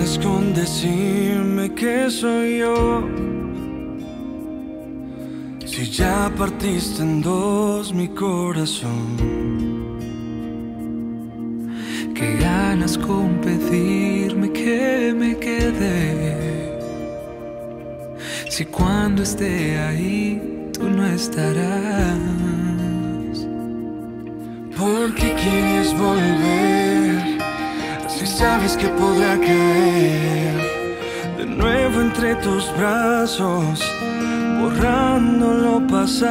ganas con decirme que soy yo? Si ya partiste en dos mi corazón. Qué ganas con pedirme que me quede. Si cuando esté ahí tú no estarás. ¿Por qué quieres volver? Si sabes que podrá caer de nuevo entre tus brazos, borrando lo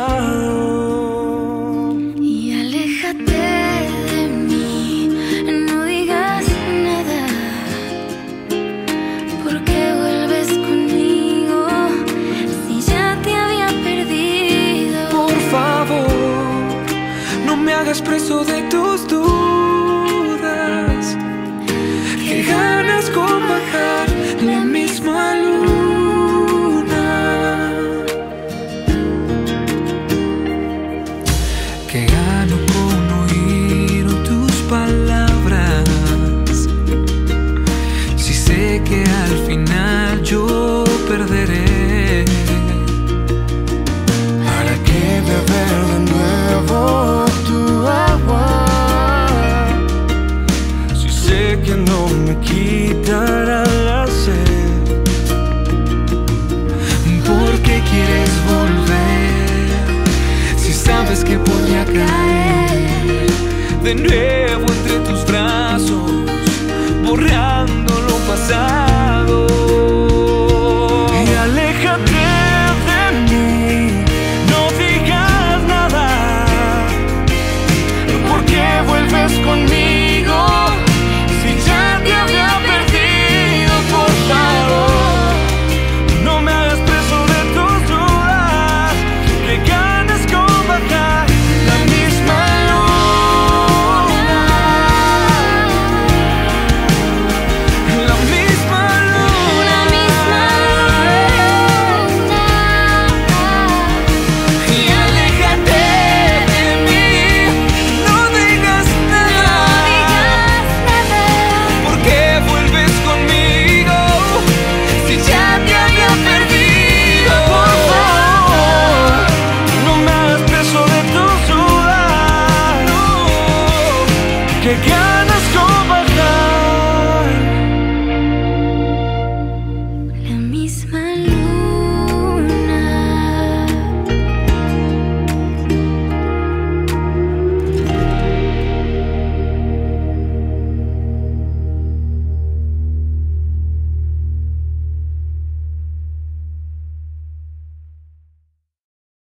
pasado. Y aléjate de mí, no digas nada, porque vuelves conmigo si ya te había perdido. Por favor, no me hagas preso de tus dudas. Qué ganas con bajar la misma luna. Qué gano con oír tus palabras. Si sé que al final yo perderé. ¿Para qué beber de nuevo tu agua? Si sé que no me quitará la sed. ¿Por qué quieres volver? Si sabes que podría caer de nuevo.